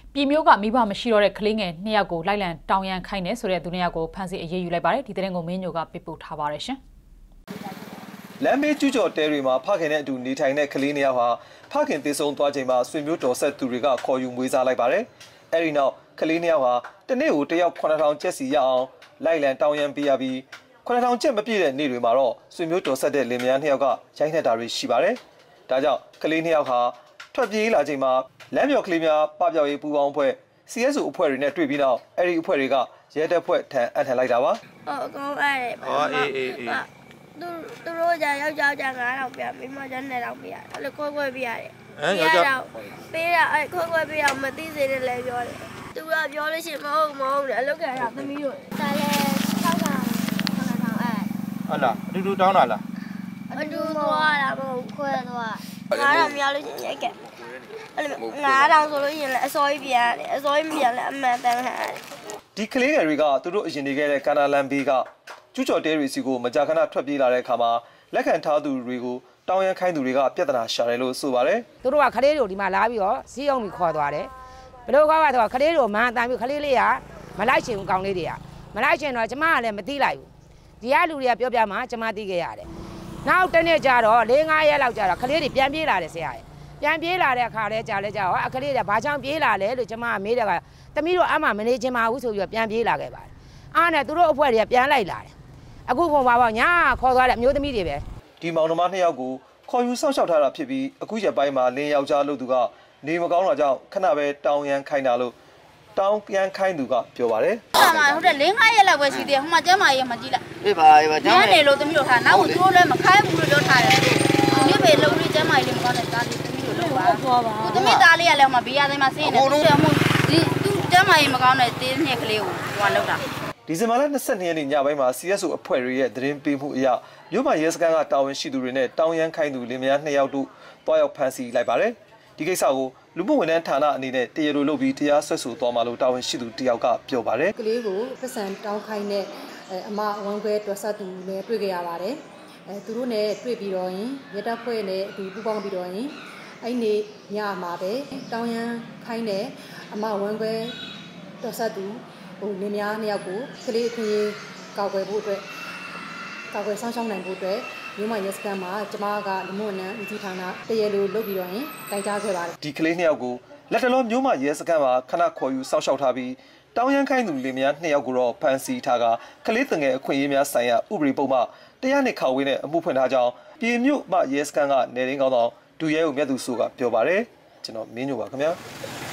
ပြည်မျိုးကမိဘမရှိတော့တဲ့ကလေးငယ်2ယောက်ကိုလိုက်လံတောင်းရန်ခိုင်းနေဆိုတဲ့သူ2ယောက်ကိုဖမ်းဆီးအရေးယူလိုက်ပါတယ်ဒီတဲ့ကိုမင်းညိုကပြပို့ထားပါတယ်ရှင်လမ်းမေးကျူးကျော်တဲတွေမှာဖခင်နဲ့အတူနေထိုင်တဲ့ကလေး2ယောက်ဟာဖခင်သေဆုံးသွားချိန်မှာဆွေမျိုးတော်ဆက်သူတွေကခေါ်ယူမွေးစားလိုက်ပါတယ်အဲဒီနောက်ကလေး2ယောက်ဟာတနေ့ကို1ယောက်9000ကျပ်စီရအောင်လိုက်လံတောင်းရန်ပေးရပြီး9000ကျပ်မပြည့်တဲ့နေ့တွေမှာတော့ဆွေမျိုးတော်ဆက်တဲ့လင်မယား2ယောက်ကရိုက်နှက်တာတွေရှိပါတယ်ဒါကြောင့်ကလေး2ယောက်ဟာထွက်ပြေးလာချိန်မှာလမ်းမြော်ကလေးများပပျောက်ရေးပူးပေါင်းအဖွဲ့ CSO အဖွဲ့တွေနဲ့တွေ့ပြီးတော့အဲ့ဒီအဖွဲ့တွေကရဲတပ်ဖွဲ့ထံအထက်လိုက်တာပါဟုတ်ကောင်းအဲ့အေးသူတို့ကြောက်9000ပြမိမကျန်2000ပြအဲ့လိုခွဲပြရတယ်ယောက်ျားပေးတာအဲ့ခွဲပြရမသိစေနဲ့လည်းပြောတယ်သူကပြောလို့ရှိရင်မဟုတ်တယ်အလုပ်ခံရသမီးတို့ဒါလည်း6000အဲ့ဟုတ်လားအတူတူတောင်းတာလားအတူသွားတာမဟုတ်ခွဲသွား9000များလို့ရိုက်ကအဲ့လို9000ဆိုလို့ရှိရင်လည်းအစောကြီးပြန်တယ်အစောကြီးမပြန်လည်းအမှန်တန်ဟန်ဒီကလေးငယ်တွေကသူတို့အရင်နေခဲ့တဲ့ကာနာလန်ဘေးကကျူးကျော်တဲတွေစီကိုမကြာခဏထွက်ပြေးလာတဲ့အခါမှာလက်ခံထားသူတွေကိုတောင်းရန်ခိုင်းသူတွေကပြဿနာရှာတယ်လို့ဆိုပါတယ်သူတို့ကခလေးတို့ဒီမှာလာပြီးတော့စီးအောင်ပြီးခေါ်သွားတယ်ဘယ်လိုခေါ်သွားတော့ခလေးတို့မှန်တန်ပြီးခလေးလေးကမလိုက်ချင်ဘူးကောင်းလေးတွေကမလိုက်ချင်တော့ကျမကလည်းမသိလိုက်ဘူးဒီကလူတွေကပြောပြမှကျမသိခဲ့ရတယ်နောက်တနေ့ကျတော့4-5ရက်လောက်ကျတော့ခလေးတွေပြန်ပြေးလာတယ်ဆရာရဲ့ပြန်ပြေးလာတဲ့အခါလဲကြာလဲကြာတော့အခလေးတွေဘာကြောင့်ပြေးလာလဲလို့ကျမကမေးတယ်ကသမီးတို့အမှမနေချင်ပါဘူးဆိုပြီးတော့ပြန်ပြေးလာခဲ့ပါတယ်အားနဲ့သူတို့အဖွဲ့တွေကပြန်လိုက်လာတယ်အခုပုံပါပေါ့ညာခေါ်သွားတဲ့အမျိုးသမီးတွေပဲဒီမောင်နှမ2ယောက်ကိုခေါ်ယူစောင့်ရှောက်ထားတာဖြစ်ပြီးအခုရက်ပိုင်းမှာလင်းယောက်ျားလို့သူကနေမကောင်းတာကြောင့်ခဏပဲတောင်းရန်ခိုင်းတာလို့တောင်းရန်ခိုင်းသူကပြောပါတယ်ဟုတ်တယ်4-5ရက်လောက်ပဲရှိသေးတယ်ဟိုမှာကျမကြီးမကြည့်လိုက်အေးပါကျမနေလို့သမီးတို့ထားနောက်သူတို့လည်းမခိုင်းဘူးလို့ပြောထားတယ်ဒီနေ့ပဲလုံးလေးကျမကြီးလည်းမကောင်းတဲ့သားလေးသမီးတို့လုပ်ပါသူသမီးသားလေးကလည်းဟိုမှာဘေးရတိုင်းမှာဆင်းနေတယ်ဒီသူကျမကြီးမကောင်းတဲ့သေးနှစ်ကလေးကိုဟိုလောက်တာဒီဇင်ဘာလ22ရက်နေ့ညပိုင်းမှာ CSO အဖွဲ့တွေရဲ့သတင်းပေးမှုအရမြို့မှာရဲစခန်းကတာဝန်ရှိသူတွေနဲ့တောင်းရန်ခိုင်းသူလင်မယား2ယောက်တို့တွားရောက်ဖမ်းဆီးလိုက်ပါတယ်ဒီကိစ္စကိုလူမှုဝန်ထမ်းဌာနအနေနဲ့တရားလိုလုပ်ပြီးတရားစွဲဆိုသွားမှာလို့တာဝန်ရှိသူတယောက်ကပြောပါတယ်ကလေးကိုပတ်စံတောင်းခိုင်းတဲ့အမဝမ်းခွဲတော်ဆက်သူနဲ့တွေ့ကြရပါတယ်သူတို့နဲ့တွေ့ပြီးတော့ရင်ရဲတပ်ဖွဲ့နဲ့အတူပူးပေါင်းပြီးတော့ရင်အဲ့ဒီညမှာပဲတောင်းရန်ခိုင်းတဲ့အမဝမ်းခွဲတော်ဆက်သူလင်မယား2ယောက်ကိုကလေးအခွင့်အရေးကောက်ွယ်ဖို့အတွက်ကောက်ွယ်ဆောင်ရှောက်နိုင်ဖို့အတွက်မြို့မှာရဲစခန်းမှာကျမကလူမှုဝန်ထမ်းဦးစီးဌာနတရားလိုလုပ်ပြီးတော့ရင်တိုင်ကြားခဲ့ပါတယ်ဒီကလေး2ယောက်ကိုလက်တလုံးမြို့မှာရဲစခန်းမှာခဏခေါ်ယူစောင့်ရှောက်ထားပြီးတောင်းရန်ခိုင်းသူလင်မယား2ယောက်ကိုတော့ဖမ်းဆီးထားကကလေးတငယ်အခွင့်အရေးများဆိုင်ရာဥပဒေပုံမှတရားနဲ့ခါဝေးနဲ့အမှုဖွင့်ထားကြောင်းပြည်မြို့မှရဲစခန်းကနေရင်းကောင်းတော့ဒူရဲကိုမြတ်သူဆိုကပြောပါတယ်ကျွန်တော်မင်းညိုပါခင်ဗျာ